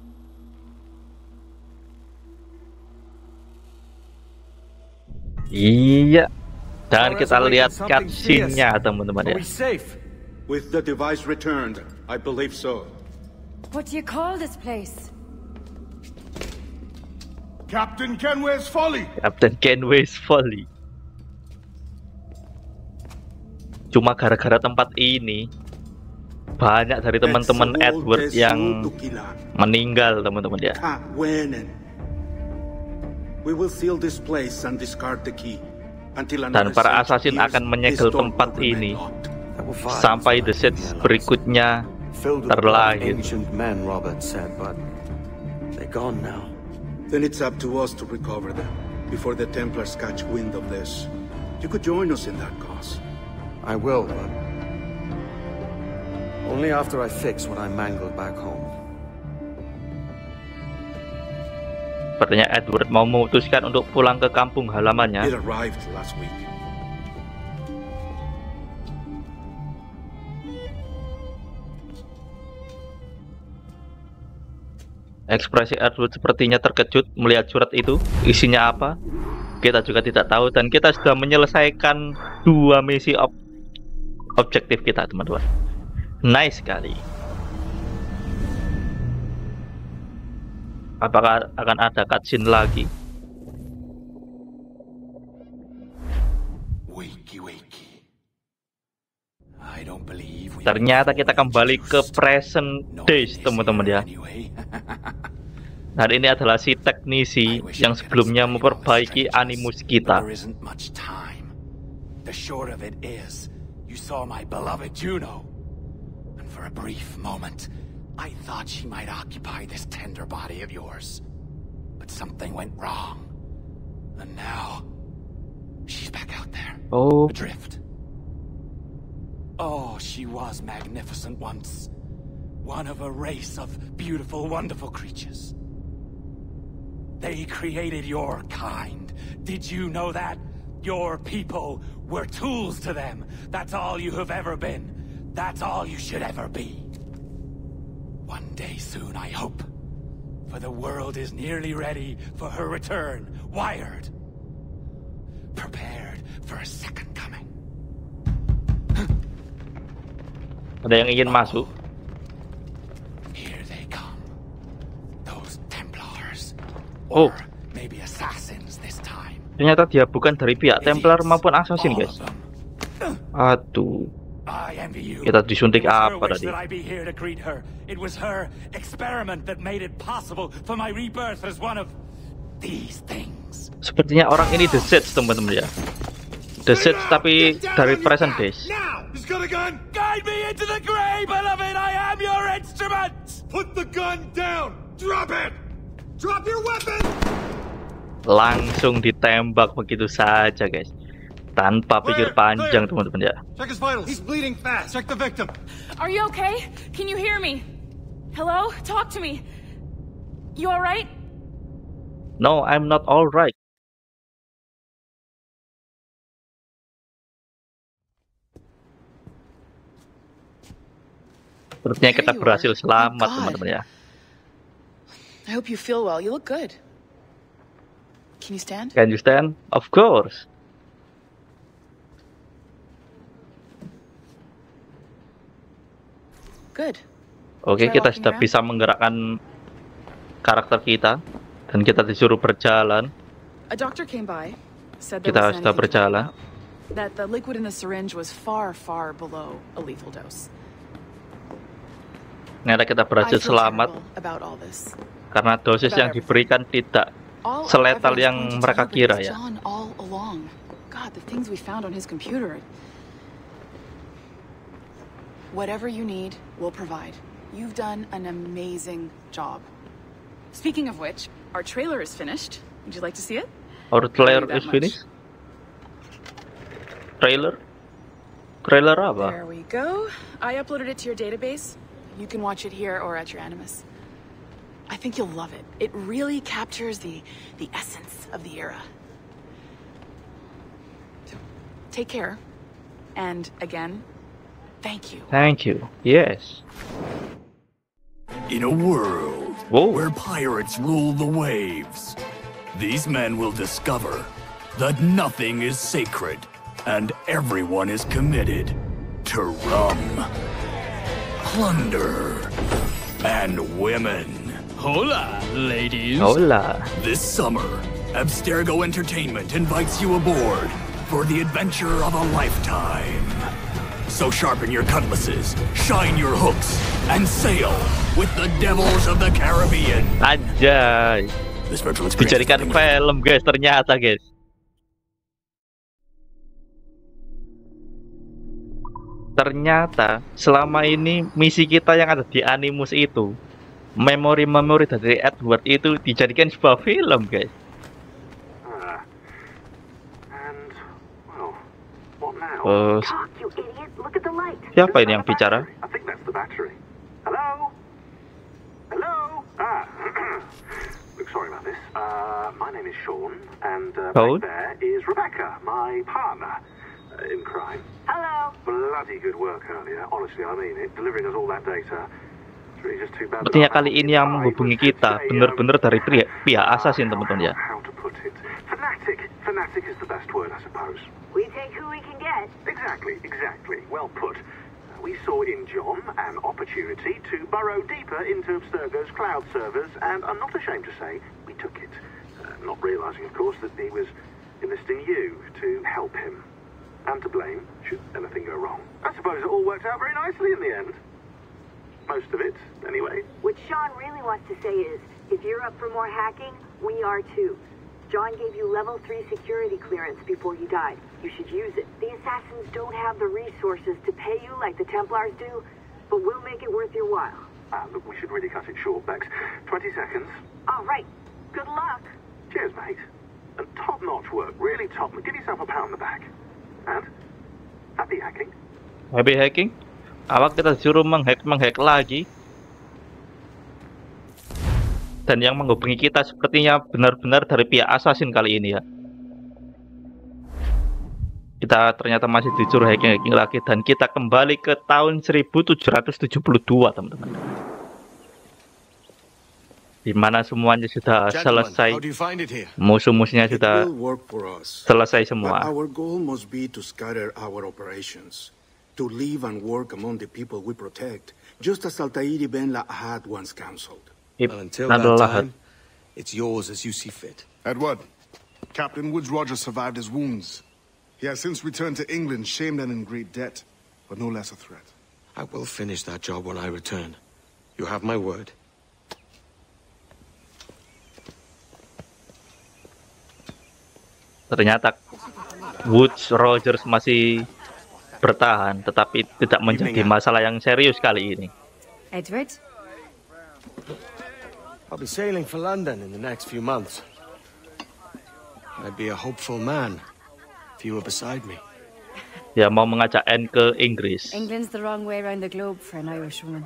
Iya. Dan kita lihat cutscene-nya, teman-teman ya. Are we safe? With the device returned, I believe so. What do you call this place? Captain Kenway's Folly. Captain Kenway's Folly. Cuma gara-gara tempat ini banyak dari teman-teman Edward yang meninggal, teman-teman ya. We will seal this place and discard the key until Dan para assassin akan menyegel tempat ini sampai The Seeds berikutnya terlahir. Then it's up to us to recover them before the Templars catch wind of this. You could join us in that cause. I will, but only after I fix what I mangled back home. Sepertinya Edward mau memutuskan untuk pulang ke kampung halamannya. It arrived last week. Ekspresi Edward sepertinya terkejut melihat surat itu. Isinya apa? Kita juga tidak tahu, dan kita sudah menyelesaikan dua misi ob objektif kita, teman-teman. Nice sekali. Apakah akan ada cutscene lagi? Ternyata kita kembali ke present days, teman-teman ya. Hari ini adalah si teknisi yang sebelumnya memperbaiki animus kita. The short of it is, you saw my beloved Juno, and for a brief moment, I thought she might occupy this tender body of yours. But something went wrong, and now she's back out there, oh. adrift. Oh, she was magnificent once, one of a race of beautiful, wonderful creatures. They created your kind. Did you know that? Your people were tools to them. That's all you have ever been. That's all you should ever be. One day soon, I hope. For the world is nearly ready for her return. Wired. Prepared for a second coming. Ada yang ingin masuk? Here they come. Those Templars. Oh. Or maybe assassins this time. Ternyata dia bukan dari pihak Templar maupun Assassin, guys. Aduh. Kita disuntik apa tadi? It was her experiment that made it possible for my rebirth as one of these things. Sepertinya orang ini The Seeds, teman-teman ya. The Seeds tapi dari present days. He's got a gun. Guide me into the grave, beloved. I am your instrument. Put the gun down. Drop it. Drop your weapon. Langsung ditembak begitu saja, guys. Tanpa pikir panjang, teman-teman ya. Check his vitals. He's bleeding fast. Check the victim. Are you okay? Can you hear me? Hello? Talk to me. You all right? No, I'm not all right. Sepertinya kita berhasil selamat, teman-teman ya. I hope you feel well. You look good. Can you stand? Can you stand? Of course. Good. Oke, kita sudah bisa menggerakkan karakter kita dan kita disuruh berjalan. A doctor came by, said there Kita wasn't sudah anything to berjalan. worry about, that the liquid in the syringe was far, far below a lethal dose. Ternyata kita I berhasil feel selamat terrible about all this. karena dosis yang diberikan tidak All our seletal evidence yang pointed to mereka you, but kira it's ya. John all along. God, the things we found on his computer. Whatever you need, we'll provide. You've done an amazing job. Speaking of which, our trailer is finished. Would you like to see it? Our trailer that is much. finished. Trailer? Trailer apa? There we go. I uploaded it to your database. You can watch it here or at your Animus. I think you'll love it. It really captures the the essence of the era. So, take care. And again, thank you. Thank you. Yes. In a world Whoa. where pirates rule the waves, these men will discover that nothing is sacred and everyone is committed to rum, plunder, and women. Hola, ladies. Hola. This summer, Abstergo Entertainment invites you aboard for the adventure of a lifetime. So sharpen your cutlasses, shine your hooks, and sail with the Devils of the Caribbean. Anjay. This virtual experience Dijadikan film guys ternyata guys. Ternyata selama ini misi kita yang ada di Animus itu, memori-memori dari Edward itu dijadikan sebuah film guys. Uh, and, well, what now? Oh, Talk, you idiot. Look at the light. siapa ini yang bicara? I think that's the battery. Hello? Hello? Ah. Look, sorry about this. Uh, my name is Sean, and uh, Sean? back there is Rebecca, my partner uh, in crime. Hello. Bloody good work earlier. Honestly, I mean it. Delivering us all that data. It's really just too bad. Sepertinya kali ini yang menghubungi kita benar-benar dari pihak, pihak assassin teman-teman ya. How to put it? Fanatic. Fanatic is the best word, I suppose. We take who we can get. Exactly, exactly. Well put. Uh, we saw in John an opportunity to burrow deeper into Abstergo's cloud servers, and I'm not ashamed to say we took it. Uh, not realizing, of course, that he was enlisting you to help him. And to blame, should anything go wrong. I suppose it all worked out very nicely in the end. Most of it, anyway. What Sean really wants to say is, if you're up for more hacking, we are too. John gave you level three security clearance before you died. You should use it. The assassins don't have the resources to pay you like the Templars do, but we'll make it worth your while. Ah, look, we should really cut it short, Bex. Twenty seconds. All right. Good luck. Cheers, mate. And top-notch work. Really top. Give yourself a pat on the back. And happy hacking. Happy hacking? Awak kita disuruh menghack menghack lagi. Dan yang menghubungi kita sepertinya benar-benar dari pihak assassin kali ini ya. Kita ternyata masih disuruh hacking-hacking lagi dan kita kembali ke tahun seribu tujuh ratus tujuh puluh dua teman-teman. Di mana semuanya sudah selesai. Musuh-musuhnya sudah selesai semua. Our goal must be to scatter our operations, to live and work among the people we protect, just as Altair ibn Lahad once counseled. Well, until that time, it's yours as you see fit. Edward, Captain Woods Rogers survived his wounds. He has since returned to England, shamed and in great debt, but no less a threat. I will finish that job when I return. You have my word. Ternyata Woods Rogers masih bertahan, tetapi tidak menjadi masalah yang serius kali ini. Edward? I'll be sailing for London in the next few months. I'd be a hopeful man if you were beside me. Ya, mau mengajak Anne ke Inggris. England's the wrong way around the globe for an Irish woman.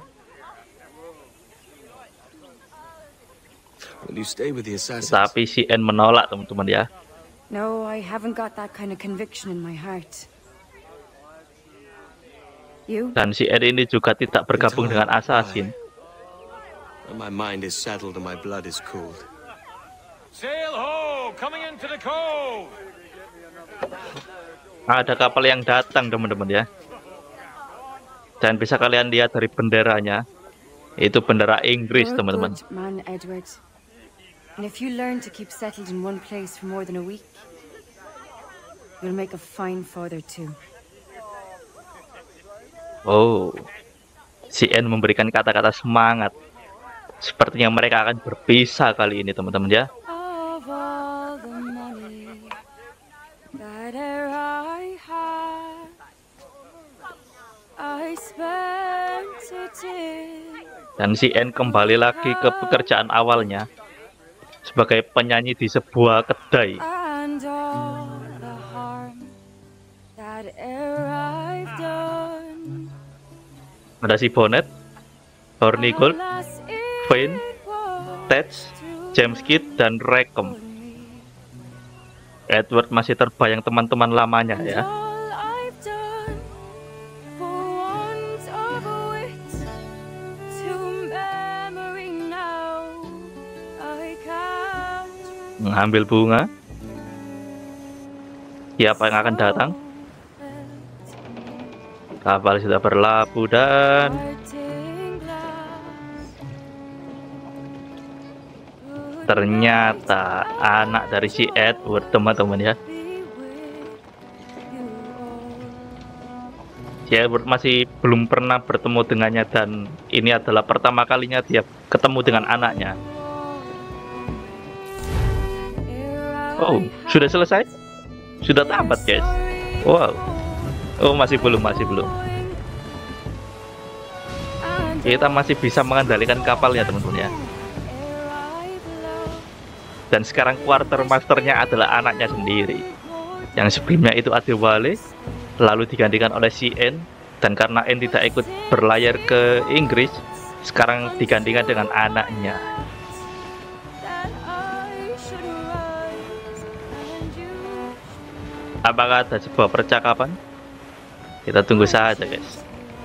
Will you stay with the assassins? Tapi si Anne menolak teman-teman ya. No, I haven't got that kind of conviction in my heart. You? Dan si Anne ini juga tidak bergabung dengan assassin. My mind is settled and my blood is cooled. Sail ho! Coming into the cove! Ada kapal yang datang teman-teman ya. Dan bisa kalian lihat dari benderanya. Itu bendera Inggris teman-teman. Man, Edward. And if you learn to keep settled in one place for more than a week, you'll make a fine father too. Oh. si Anne memberikan kata-kata semangat. Sepertinya mereka akan berpisah kali ini, teman-teman ya. Of all the money that I had, I spent it in. Dan si Anne kembali lagi ke pekerjaan awalnya sebagai penyanyi di sebuah kedai. And all the harm that e'er I've done. Ada si Bonnet, Hornigold, Vane, Tej, James Kidd, dan Rackham. Edward masih terbayang teman-teman lamanya ya. All I've done for want of wit, to memory now I can't. Mengambil bunga. Siapa yang akan datang? Kapal sudah berlabuh dan ternyata anak dari si Edward, teman-teman ya. Si Edward masih belum pernah bertemu dengannya dan ini adalah pertama kalinya dia ketemu dengan anaknya. Oh, sudah selesai? Sudah tamat, guys. Wow. Oh, masih belum, masih belum. Kita masih bisa mengendalikan kapalnya, teman-teman ya. Dan sekarang quartermasternya adalah anaknya sendiri. Yang sebelumnya itu Adewale, lalu digantikan oleh si Anne, dan karena Anne tidak ikut berlayar ke Inggris, sekarang digantikan dengan anaknya. Apakah ada sebuah percakapan? Kita tunggu saja, guys.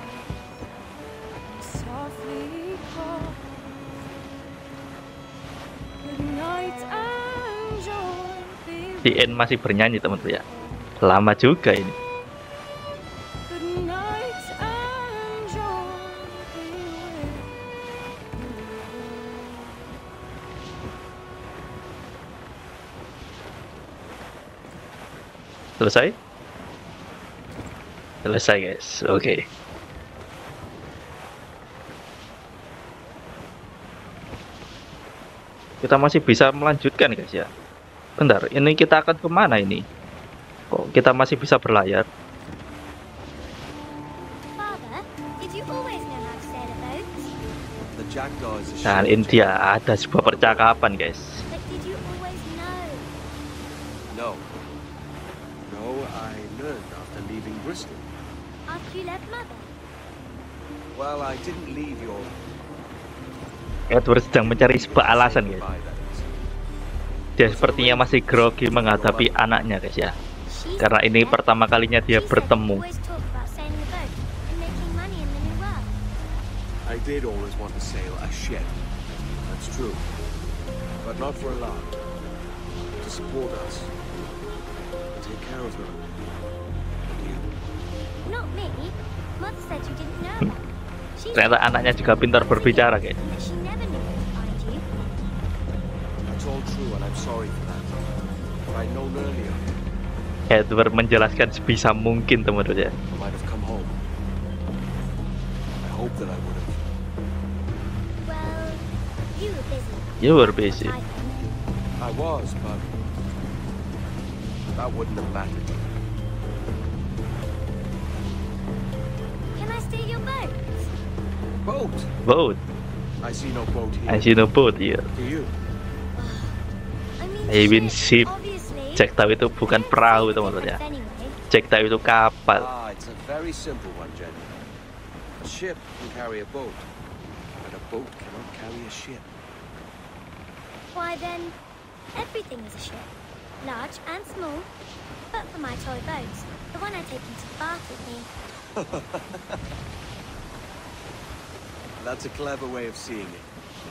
Si Anne masih bernyanyi, teman-teman ya. Lama juga ini. Selesai? Selesai, guys. Oke. Okay. Kita masih bisa melanjutkan, guys ya. Bentar, ini kita akan kemana ini? Kok kita masih bisa berlayar? Dan ini dia ada sebuah percakapan, guys. No. No, I learned after leaving Bristol. After you left Mother? Well, I didn't leave your... Edward sedang mencari sebuah alasan, guys. Dia sepertinya masih grogi menghadapi anaknya, guys ya. Karena ini pertama kalinya dia bertemu. I did always want to sail a ship. That's true. But not for a lot. To support us. To take care of them. Not me. Mother said you didn't know that. Ternyata anaknya juga pintar berbicara, guys. She never knew where to find you. That's all true and I'm sorry for that. If I'd known earlier, Edward menjelaskan sebisa mungkin, teman-teman ya. I might have come home. I hope that I would have. Well, you were busy. You were busy. I was, but that wouldn't have mattered. Can I steal your boat? Boat? Boat. I see no boat here. I see no boat here. Do you? I mean ship. Cek tahu itu bukan perahu, teman-teman ya. Cek tahu itu kapal. Ah, it's a very simple one, Jenny. A ship can carry a boat, but a boat cannot carry a ship. Why then, everything is a ship. Large and small. But for my toy boat, the one I take into the bath with me. That's a clever way of seeing it.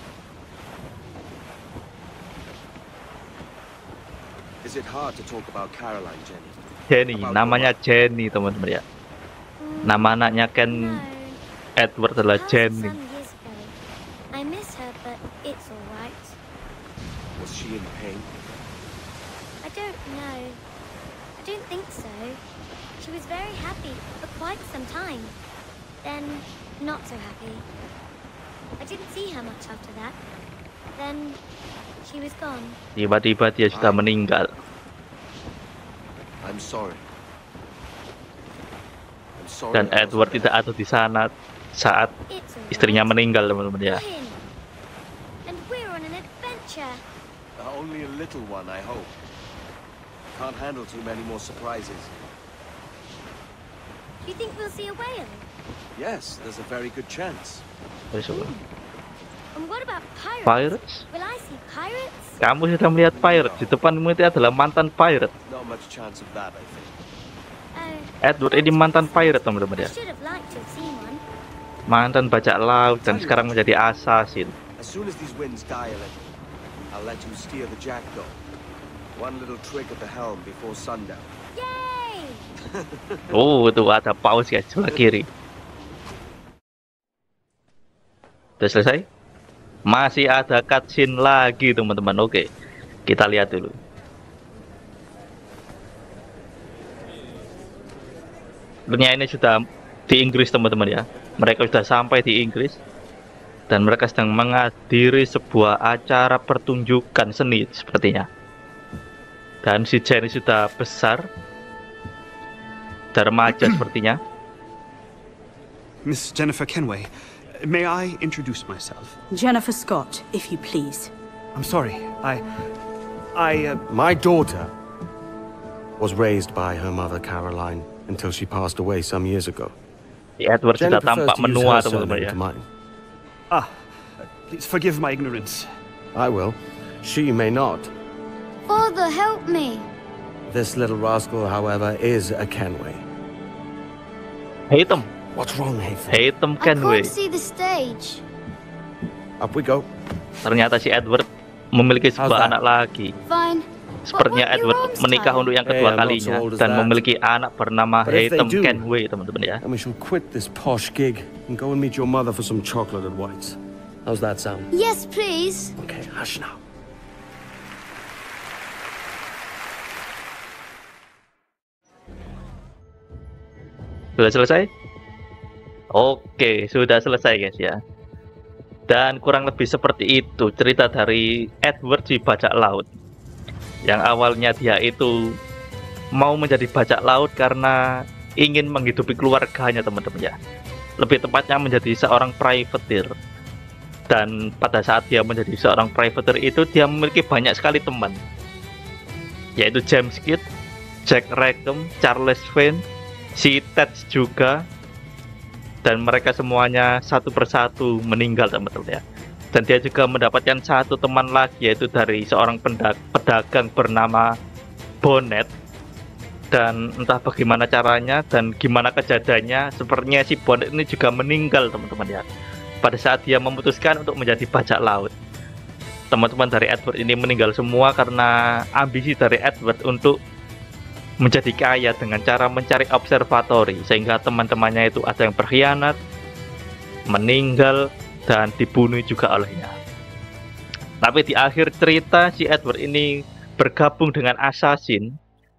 Is it hard to talk about Caroline, Jenny? Jenny, namanya Jenny, teman-teman ya. Nama anaknya kan Edward adalah Jenny. I miss her, but it's all right. Was she in pain? I don't know. I don't think so. She was very happy for quite some time. Then not so happy. I didn't see her much after that. Then she was gone. Tiba-tiba dia sudah meninggal. I'm sorry. I'm sorry. Dan Edward tidak ada di sana saat istrinya meninggal, teman-teman ya. And we're on an adventure. Only a little one, I hope. Can't handle too many more surprises. Do you think we'll see a whale? Yes, there's a very good chance. And what about pirates? Pirates? Will I see pirates? Kamu sudah melihat pirate. Di depanmu itu adalah mantan pirate. Not much chance of that, I think. Edward ini mantan pirate, teman-teman ya. I should have liked to have seen one. Mantan bajak laut dan sekarang menjadi assassin. As soon as these winds die a little, I'll let you steer the Jackdaw. One little trick at the helm before sundown. Yay! Oh, itu ada paus guys, sebelah kiri. Udah selesai? Masih ada cutscene lagi, teman-teman. Oke, kita lihat dulu. Dunia ini sudah di Inggris, teman-teman ya. Mereka sudah sampai di Inggris dan mereka sedang menghadiri sebuah acara pertunjukan seni sepertinya. Dan si Jenny sudah besar dan remaja sepertinya. Miss Jennifer Kenway, may I introduce myself? Jennifer Scott, if you please. I'm sorry, I... I... Uh... My daughter was raised by her mother, Caroline, until she passed away some years ago. Edward sudah tampak menua, teman-teman ya. Ah, please forgive my ignorance. I will. She may not. Father, help me. This little rascal, however, is a Kenway. Haytham. What's wrong, Haytham? Haytham I Kenway. can't see the stage. Up we go. Ternyata si Edward memiliki sebuah anak lagi. Fine. Sepertinya Edward menikah untuk yang kedua kalinya dan memiliki anak bernama Haytham Kenway, teman-teman ya. And we shall quit this posh gig and go and meet your mother for some chocolate at White's. How's that sound? Yes, please. Okay, hush now. Sudah selesai? Oke, sudah selesai guys ya. Dan kurang lebih seperti itu cerita dari Edward si bajak laut. Yang awalnya dia itu mau menjadi bajak laut karena ingin menghidupi keluarganya, teman-teman ya. Lebih tepatnya menjadi seorang privateer. Dan pada saat dia menjadi seorang privateer itu dia memiliki banyak sekali teman. Yaitu James Kidd, Jack Rackham, Charles Vane, si Ted juga. Dan mereka semuanya satu persatu meninggal, teman-teman ya. Dan dia juga mendapatkan satu teman lagi, yaitu dari seorang pedagang bernama Bonnet. Dan entah bagaimana caranya dan gimana kejadiannya, sepertinya si Bonnet ini juga meninggal, teman-teman ya, pada saat dia memutuskan untuk menjadi bajak laut. Teman-teman dari Edward ini meninggal semua karena ambisi dari Edward untuk menjadi kaya dengan cara mencari observatori, sehingga teman-temannya itu ada yang berkhianat, meninggal, dan dibunuh juga olehnya. Tapi di akhir cerita si Edward ini bergabung dengan assassin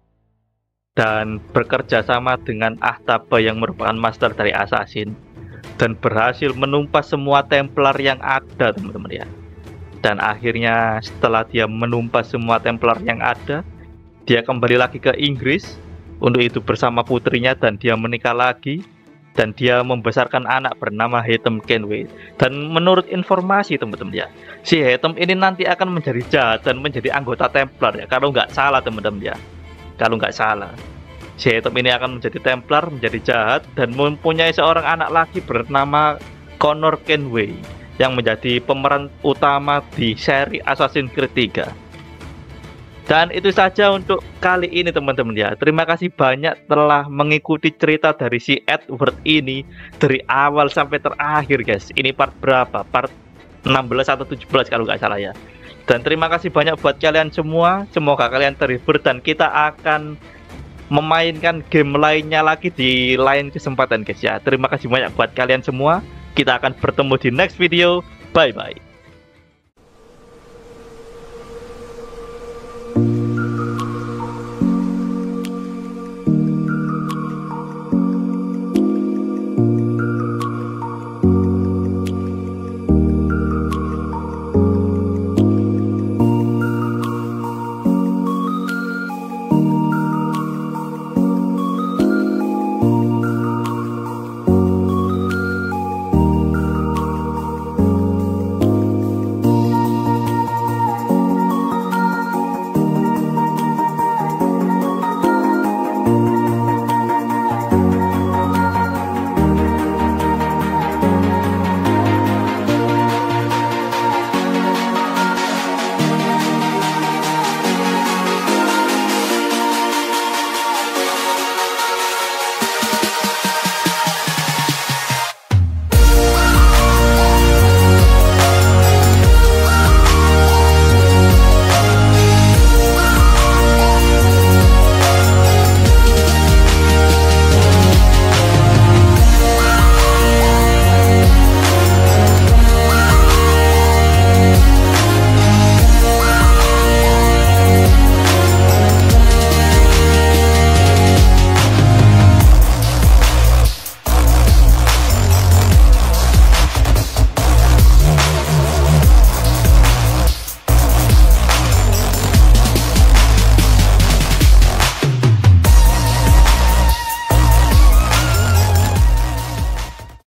dan bekerja sama dengan Ahtaba yang merupakan master dari assassin dan berhasil menumpas semua Templar yang ada, teman-teman ya. Dan akhirnya setelah dia menumpas semua Templar yang ada, dia kembali lagi ke Inggris untuk itu bersama putrinya dan dia menikah lagi. Dan dia membesarkan anak bernama Haytham Kenway. Dan menurut informasi, teman-teman ya, si Haytham ini nanti akan menjadi jahat dan menjadi anggota Templar ya. Kalau nggak salah, teman-teman ya. Kalau nggak salah, si Haytham ini akan menjadi Templar, menjadi jahat, dan mempunyai seorang anak lagi bernama Connor Kenway yang menjadi pemeran utama di seri Assassin's Creed tiga. Dan itu saja untuk kali ini, teman-teman ya. Terima kasih banyak telah mengikuti cerita dari si Edward ini dari awal sampai terakhir, guys. Ini part berapa? Part enam belas atau tujuh belas kalau nggak salah ya. Dan terima kasih banyak buat kalian semua. Semoga kalian terhibur dan kita akan memainkan game lainnya lagi di lain kesempatan, guys ya. Terima kasih banyak buat kalian semua. Kita akan bertemu di next video. Bye bye.